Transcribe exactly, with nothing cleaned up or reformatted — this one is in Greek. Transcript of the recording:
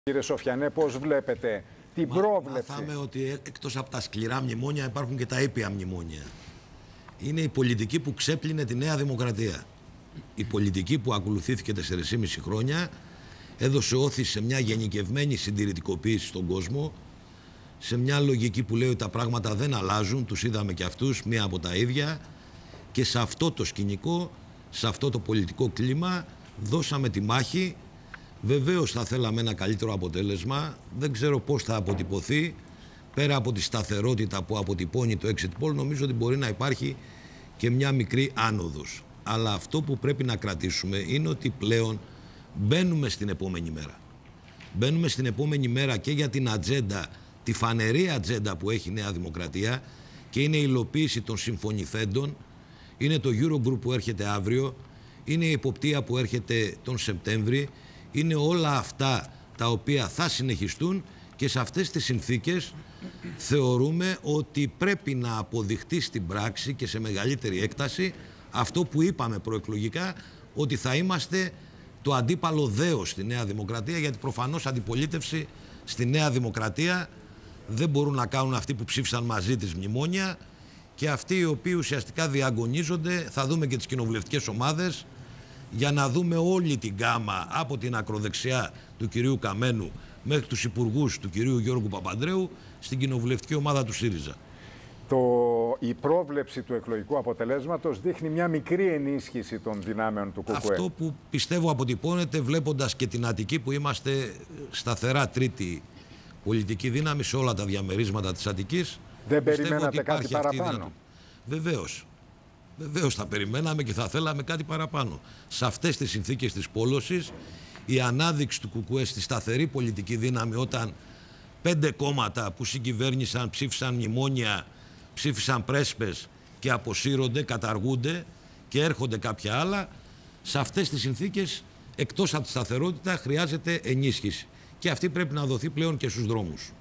Κύριε Σοφιανέ, πώς βλέπετε την Μα, πρόβλεψη? Μάθαμε ότι εκτός από τα σκληρά μνημόνια υπάρχουν και τα ήπια μνημόνια. Είναι η πολιτική που ξέπλυνε τη Νέα Δημοκρατία. Η πολιτική που ακολουθήθηκε τέσσερα και μισό χρόνια έδωσε όθηση σε μια γενικευμένη συντηρητικοποίηση στον κόσμο, σε μια λογική που λέει ότι τα πράγματα δεν αλλάζουν, τους είδαμε και αυτούς, μία από τα ίδια, και σε αυτό το σκηνικό, σε αυτό το πολιτικό κλίμα δώσαμε τη μάχη. Βεβαίως θα θέλαμε ένα καλύτερο αποτέλεσμα, δεν ξέρω πώς θα αποτυπωθεί, πέρα από τη σταθερότητα που αποτυπώνει το exit poll, νομίζω ότι μπορεί να υπάρχει και μια μικρή άνοδος. Αλλά αυτό που πρέπει να κρατήσουμε είναι ότι πλέον μπαίνουμε στην επόμενη μέρα. Μπαίνουμε στην επόμενη μέρα και για την ατζέντα, τη φανερή ατζέντα που έχει η Νέα Δημοκρατία, και είναι η υλοποίηση των συμφωνηθέντων, είναι το Eurogroup που έρχεται αύριο, είναι η εποπτεία που έρχεται τον Σεπτέμβρη, είναι όλα αυτά τα οποία θα συνεχιστούν, και σε αυτές τις συνθήκες θεωρούμε ότι πρέπει να αποδειχτεί στην πράξη και σε μεγαλύτερη έκταση αυτό που είπαμε προεκλογικά, ότι θα είμαστε το αντίπαλο δέος στη Νέα Δημοκρατία, γιατί προφανώς αντιπολίτευση στη Νέα Δημοκρατία δεν μπορούν να κάνουν αυτοί που ψήφισαν μαζί τις μνημόνια, και αυτοί οι οποίοι ουσιαστικά διαγωνίζονται. Θα δούμε και τις κοινοβουλευτικές ομάδες, για να δούμε όλη την γκάμα από την ακροδεξιά του κυρίου Καμένου μέχρι τους υπουργούς του κυρίου Γιώργου Παπανδρέου στην κοινοβουλευτική ομάδα του ΣΥΡΙΖΑ. Το, η πρόβλεψη του εκλογικού αποτελέσματος δείχνει μια μικρή ενίσχυση των δυνάμεων του ΚΚΕ. Αυτό που πιστεύω αποτυπώνεται, βλέποντας και την Αττική, που είμαστε σταθερά τρίτη πολιτική δύναμη σε όλα τα διαμερίσματα της Αττικής. Δεν περιμένατε κάτι παραπάνω? Βεβαίως. Βεβαίως θα περιμέναμε και θα θέλαμε κάτι παραπάνω. Σε αυτές τις συνθήκες της πόλωσης, η ανάδειξη του ΚΚΕ στη σταθερή πολιτική δύναμη, όταν πέντε κόμματα που συγκυβέρνησαν ψήφισαν μνημόνια, ψήφισαν πρέσπες και αποσύρονται, καταργούνται και έρχονται κάποια άλλα, σε αυτές τις συνθήκες, εκτός από τη σταθερότητα, χρειάζεται ενίσχυση. Και αυτή πρέπει να δοθεί πλέον και στους δρόμους.